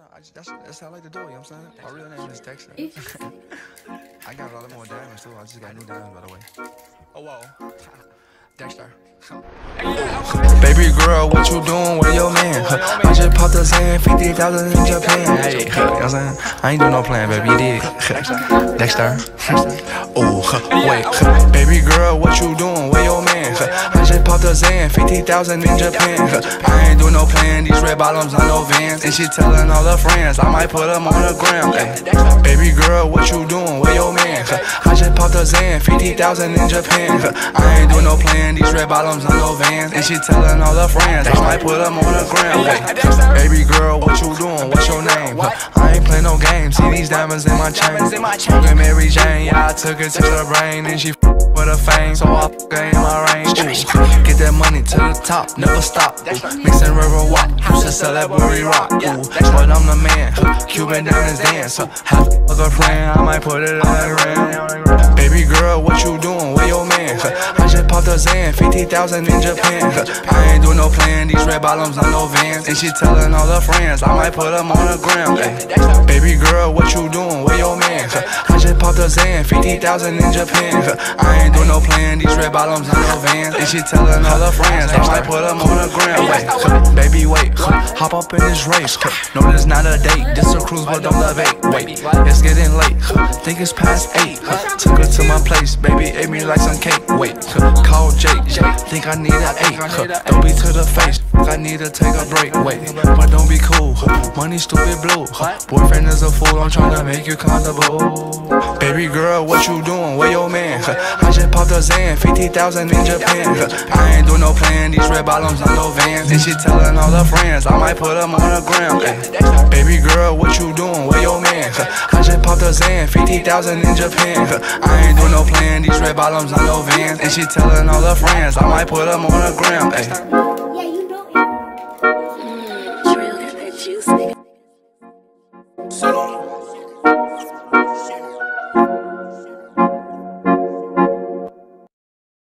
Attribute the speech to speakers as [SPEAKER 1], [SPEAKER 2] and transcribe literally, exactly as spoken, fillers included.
[SPEAKER 1] I just, that's, that's how I like to do it, you know what I'm saying? My real name is Dexter. I got a lot of more diamonds too. I just got new diamonds, by the way. Oh, whoa. Dexter. Baby girl, what you doing with your man? I just popped a saying fifty thousand in Japan. Hey, you know what I'm saying? I ain't doing no plan, baby. You did. Dexter. Oh, wait. Baby girl, what you doing with your man? I just popped a saying fifty thousand in Japan. I ain't doing no plan. These red bottoms on no Vans. And she telling all her friends I might put them on the gram. Ay. Baby girl, what you doing with your man? I just popped a saying fifty thousand in Japan. I ain't doing no plan. These red bottoms on no Vans. And she telling all her friends I might put them on the gram. Ay. Baby girl, what you doing? What's your name? I ain't playing no games. See these diamonds in my chain. Smoking Mary Jane. Yeah, I took it to the brain. And she with her fame. So I f*** in my range. Ooh. Get that money to the top. Never stop. Mixing river walk. Used to sell that booty rock. Ooh. But I'm the man. Cuban diamonds dance. Half of a friend. I might put it in that gram. Baby girl, what you doing with your man? I just popped a Zan. fifty thousand in Japan. I ain't doing no plan. These red bottoms on no Vans. And she telling all her friends I might put them on the gram. Ay. Baby girl, what you doing with your man? I just popped a Zan. fifty thousand in Japan. I ain't doing no plan. These red bottoms on no Vans. And she telling all her friends I might put them on the gram. Ay. Baby, wait. Hop up in this race. No, this not a date. This a cruise, but don't love eight. Wait, it's getting late. Think it's past eight. Took her to my place. Baby ate me like some cake. Wait, call Jake. Think I need an eight. Don't be to the face. I need to take a break. Wait, but don't be cool. Money stupid blue. Boyfriend is a fool. I'm trying to make you comfortable. Baby girl, what you doing? Where your man? I just popped a Zan. fifty thousand in Japan. I ain't doing no plan. These red bottoms on no Vans. And she telling all her friends I might put them on the gram. Ay. Baby girl, what you doing? Where your man? I just popped a Zan. fifty thousand in Japan. I ain't doing no plan. These red bottoms on no Vans. And she telling all her friends I might put them on the gram. Ay.